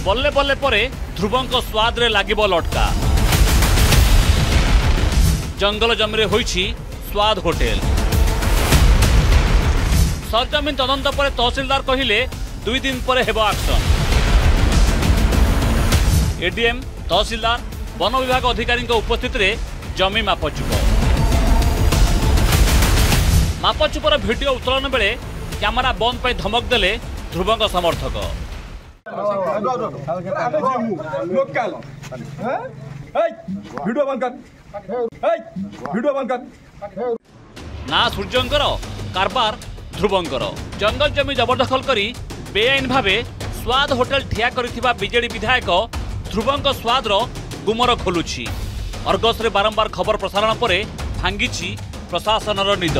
बल्ले बल्ले परे ध्रुवंक स्वाद रे लागिबो लटका। जंगल जमीरे होईछि स्वाद होटेल। सरजमीन तदंत पर तहसीलदार कहिले 2 दिन पर हेबो एक्शन। एडीएम तहसीलदार वन विभाग अधिकारी उपस्थित रे जमी मापचुप। मापचुपर भिडियो उत्तोलन बेले कैमेरा बंद पर धमक देले ध्रुवंक समर्थक। ना सूर्यंकर कारबार ध्रुवंकर जंगल जमी जबरदखल करी बेआईन भावे स्वाद होटेल ठिया करिथिबा बीजेडी विधायक ध्रुवंक स्वादर गुमर खोलुछि। अर्गस रे बारंबार खबर प्रसारण पर भांगी प्रशासनर निद।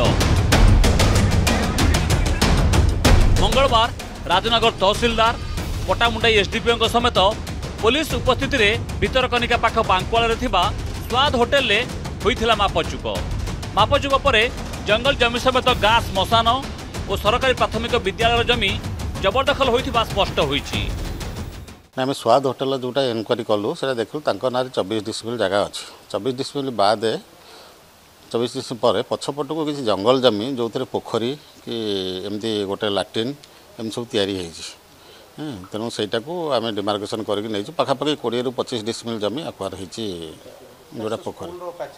मंगलवार राजनगर तहसीलदार पटामुंडाई एसडीपीओ समेत पुलिस उपस्थित रे भितरकनिका पाख बांकुआल स्वाद होटेल ले होइथिला मापचुप। मापचुप परे जंगल जमी समेत गाँ श्मशान और सरकारी प्राथमिक विद्यालय जमी जबरदखल होइथिबा स्पष्ट होइछि। आम स्वाद होटेल जोटा इनक्वारी कलु से देखलु ना 24 डिसिमिल जगह अच्छी। 24 डिसिमिल बाद 24 डिसिमिल पर पछपट को किसी जंगल जमी जो पोखरी कि एमती गोटे लाट्रिन एम सब तैयारी तेणु सहीटा को आम डिमार्केसन करके पाखापाखि 20 ରୁ 25 डिसिमिल जमी आक्वार जोटा पोखरी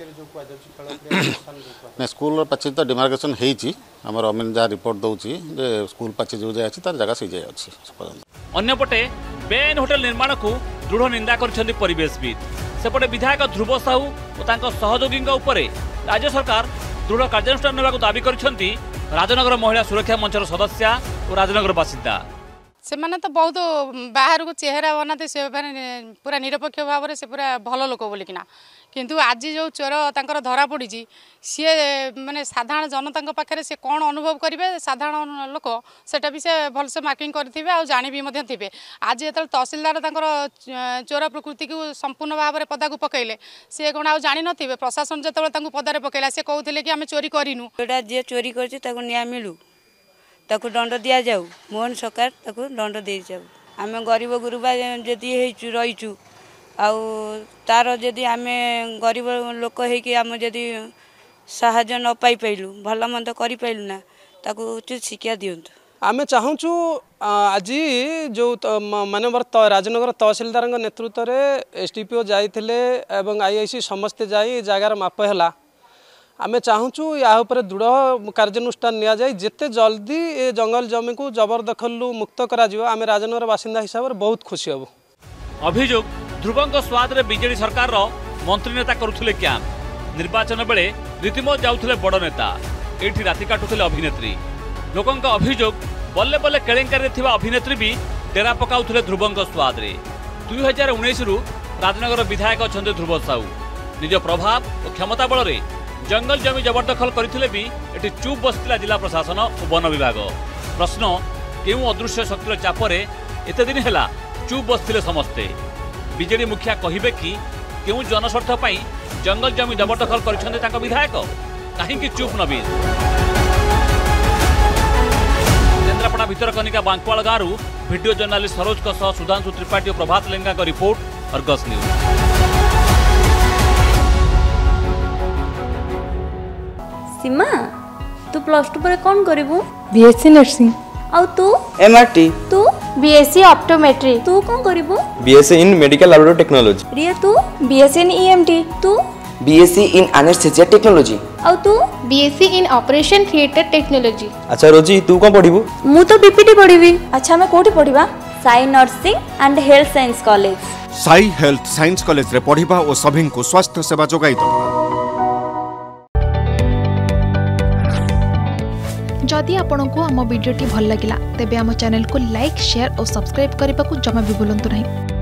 ना स्कूल पाचेरी तो डिमार्केसन होमर अमीन जहाँ रिपोर्ट दौची स्कूल पाचेरी जो जाए तार जगह से जाए अच्छी। अन्यपटे बेआईन होटेल निर्माण को दृढ़ निंदा कर परिवेशविद सेपटे विधायक ध्रुव साहू और सहयोगी राज्य सरकार दृढ़ कार्यानुष्ठान नेबाकु दाबी करिसेंती राजनगर महिला सुरक्षा मंचर सदस्या और राजनगर बासिंदा। से माने तो बहुत बाहर को चेहरा बनाते से पूरा निरपेक्ष भाव से पूरा भल लोक बोलिकिना किंतु आज जो चोर तांकर धरा पड़ी सी माने साधारण जनता पाखे से कौन अनुभव करेंगे साधारण लोक सेटा भी से भलसे मार्किंग करेंगे आ जानी भी मध्य आज जो तहसीलदार तांकर चोर प्रकृति को संपूर्ण भाव में पदा को पकड़े सी कौन आ जानी नथिबे प्रशासन जो पदार पकड़ा सी कहते कि आम चोरी करूँ जी चोरी कर न्याय मिलू ताकू दंड दि जाऊ मोहन सरकार ताकू दंड दे जाऊ आम गरीब गुरुबा जदि रहीचु आउ तार जदि आम गरीब लोक होकि आम जदि साहाय्य न पाई पाइलु भल मंद कर पाइलु ना ताकू उचित शिक्षा दिंतु। आम चाहूँ आज जो मानवर राजनगर तहसीलदार नेतृत्व में एसडीपीओ जाइथिले एवं आईआईसी समस्ते जाई जगार माप है आमे चाहूँ या दृढ़ कार्यानुष्ठान निया जाए जिते जल्दी ए जंगल जमी को जबरदखलू मुक्त करा आमे राजनगर बासिंदा हिसाब से बहुत खुशी हबु। अभियोग ध्रुवंक स्वाद रे बीजेडी सरकार रो मंत्री नेता करुथिले कैंप निर्वाचन बेले रीतिमत जाउथिले बड़ नेता एठी राति काटुथिले अभिनेत्री लोकंक अभियोग बल्ले बल्ले केलेंकारी थिबा अभिनेत्री भी डेरा पकाउथिले ध्रुवंक स्वाद रे। 2019 रु राजनगर विधायक अछंते ध्रुव साहू निज प्रभाव और क्षमता बल रे जंगल जमी जबरदखल करथिले भी एटी चुप बसतिला जिला प्रशासन और वन विभाग। प्रश्न केउ अदृश्य शक्तिर चापरे एते दिन हैला चुप बसतिले समस्ते बीजेडी मुखिया कहिबे कि केउ जनस्वार्थ पई जंगल जमी जबरदखल करछन्ते ताको विधायक काहेकि चुप नबीन। केन्द्रापड़ा भितरकनिका बांकुआल गाँव वीडियो जर्नालिस्ट सरोज सह सुधांशु त्रिपाठी और प्रभात लेंगा का रिपोर्ट अर्गस न्यूज। सीमा तू +2 पर कौन करिवु? BSc nursing. और तू? एमआरटी। तू? BSc optometry. तू कौन करिवु? BSc in medical laboratory technology. Riya तू? BSc in EMT. तू? BSc in anaesthesia technology. और तू? BSc in operation theatre technology. अच्छा रोजी तू कौन पढ़िबु? मु तो बीपीटी पढ़िबी। अच्छा मैं कोठी पढ़िबा? Sai nursing and health science college. Sai health science college रे पढ़िबा और सभी को स्वास्थ्य सेवा जोगाई दो। जदि आपंक आम भिडी भल लगा तेब आम चैनल को लाइक शेयर और सब्सक्राइब करने को जमा भी भूलु नहीं।